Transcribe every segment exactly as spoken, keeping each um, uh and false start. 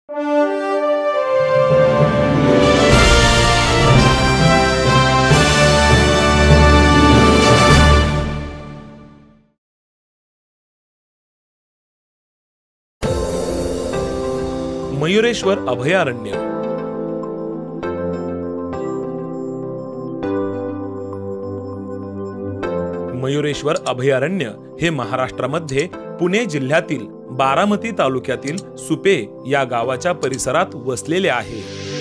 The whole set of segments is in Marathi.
मयुरेश्वर अभयारण्य। मयुरेश्वर अभयारण्य हे महाराष्ट्रामध्ये पुणे जिल्ह्यातील बारामती तालुक्यातील सुपे या गावाच्या परिसरात वसलेले आहे।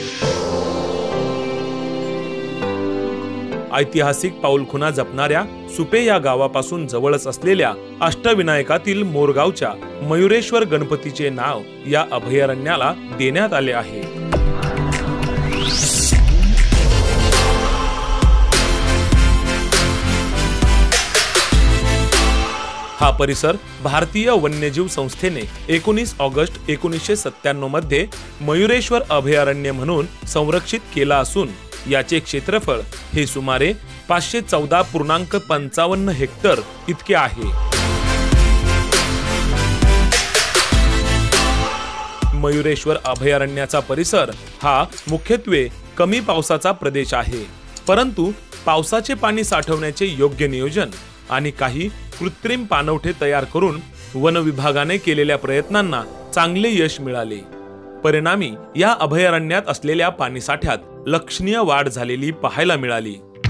ऐतिहासिक पाऊलखुणा जपणाऱ्या सुपे या गावापासून जवळच असलेल्या अष्टविनायकातील मोरगावच्या मयुरेश्वर गणपतीचे नाव या अभयारण्याला देण्यात आले आहे। हा परिसर भारतीय वन्यजीव संस्थेने एकोणीस ऑगस्ट एकोणीसशे सत्त्याण्णव मध्ये मयुरेश्वर अभयारण्य म्हणून संरक्षित केला असून याचे क्षेत्रफळ हे सुमारे पाचशे चौदा पूर्णांक पंचावन्न हेक्टर इतके आहे। मयुरेश्वर अभयारण्याचा परिसर हा मुख्यत्वे कमी पावसाचा प्रदेश आहे, परंतु पावसाचे पाणी साठवण्याचे योग्य नियोजन आणि काही कृत्रिम पाणवठे तयार करून वन विभागाने केलेल्या प्रयत्नांना चांगले यश मिळाले। परिणामी या अभयारण्यात असलेल्या पाणीसाठ्यात लक्षणीय वाढ झालेली पाहायला मिळाली।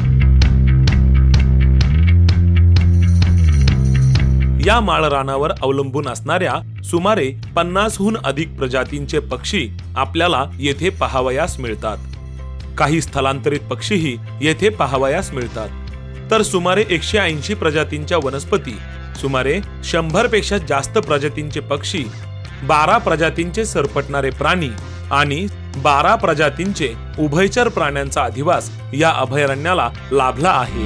या माळरानावर अवलंबून असणाऱ्या सुमारे पन्नासहून अधिक प्रजातींचे पक्षी आपल्याला येथे पाहावयास मिळतात। काही स्थलांतरित पक्षीही येथे पाहावयास मिळतात, तर सुमारे एकशे ऐंशी प्रजातींच्या वनस्पती, सुमारे शंभर पेक्षा जास्त प्रजातींचे पक्षी, बारा प्रजातींचे सरपटणारे प्राणी आणि बारा प्रजातींचे उभयचर प्राण्यांचा अधिवास या अभयारण्याला लाभला आहे।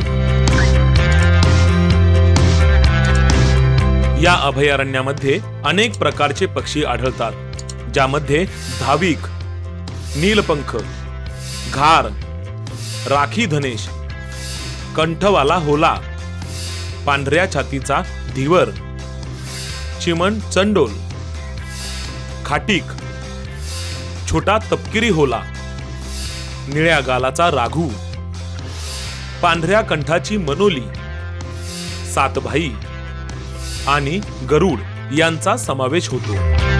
या अभयारण्यामध्ये अनेक प्रकारचे पक्षी आढळतात, ज्यामध्ये धाविक, नीलपंख, घार, राखी धनेश, कंठवाला होला, पांढऱ्या छातीचा धीवर, चिमण चंडोल, खाटीक, छोटा तपकिरी होला, निळ्या गालाचा राघू, पांढऱ्या कंठाची मनोली, सातभाई आणि गरुड यांचा समावेश होतो।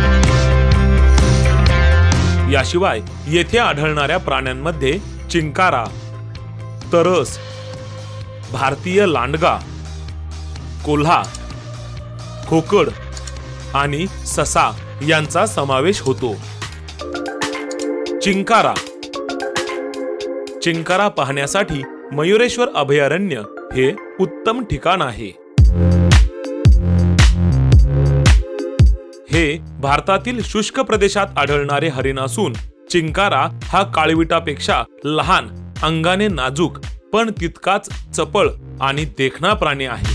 याशिवाय येथे आढळणाऱ्या प्राण्यांमध्ये चिंकारा, तरस, भारतीय लांडगा, कोल्हा, खोकड आणि ससा यांचा समावेश होतो। चिंकारा चिंकारा पाहण्यासाठी मयुरेश्वर अभयारण्य हे उत्तम ठिकाण आहे। हे भारतातील शुष्क प्रदेशात आढळणारे हरिण असून चिंकारा हा काळविटापेक्षा लहान, अंगाने नाजूक पण तितकाच चपळ आणि देखणा प्राणी आहे।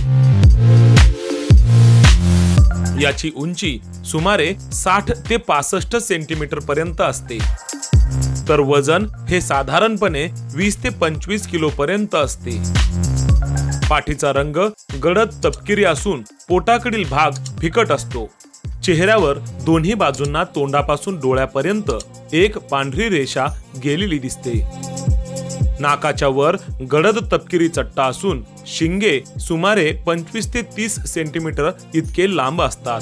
याची उंची सुमारे साठ ते पासष्ट सेंटीमीटर पर्यंत असते, तर वजन हे साधारणपणे वीस ते पंचवीस किलो पर्यंत असते। पाठीचा रंग गडद तपकिरी असून पोटाकडील भाग फिकट असतो। चेहऱ्यावर दोन्ही बाजूंना तोंडापासून डोळ्यापर्यंत एक पांढरी रेषा गेलेली दिसते। नाकाच्या वर गडद तपकिरी चट्टा असून शिंगे सुमारे पंचवीस ते तीस सेंटीमीटर इतके लांब असतात।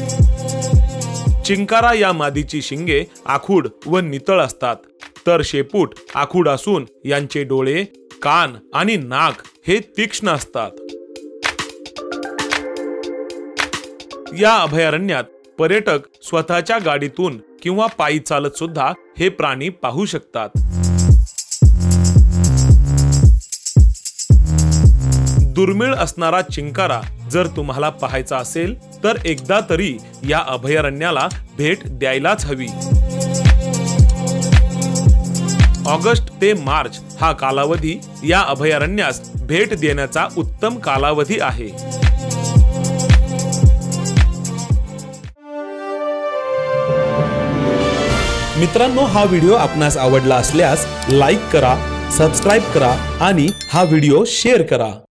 चिंकारा या मादीची शिंगे आखूड व नितळ असतात, तर शेपूट आखूड असून यांचे डोळे, कान आणि नाक हे तीक्ष्ण असतात। या अभयारण्यात पर्यटक स्वतःच्या गाडीतून किंवा पायी चालत सुद्धा हे प्राणी पाहू शकतात। दुर्मिळ असणारा चिंकारा जर तुम्हाला पाहायचा असेल तर एकदा तरी या अभयारण्याला भेट द्यायलाच हवी। ऑगस्ट ते मार्च हा कालावधी या अभयारण्यास भेट देण्याचा उत्तम कालावधी आहे। मित्रांनो, हा व्हिडिओ आपणास आवडला असल्यास लाईक करा, सबस्क्राइब करा आणि हा व्हिडिओ शेअर करा।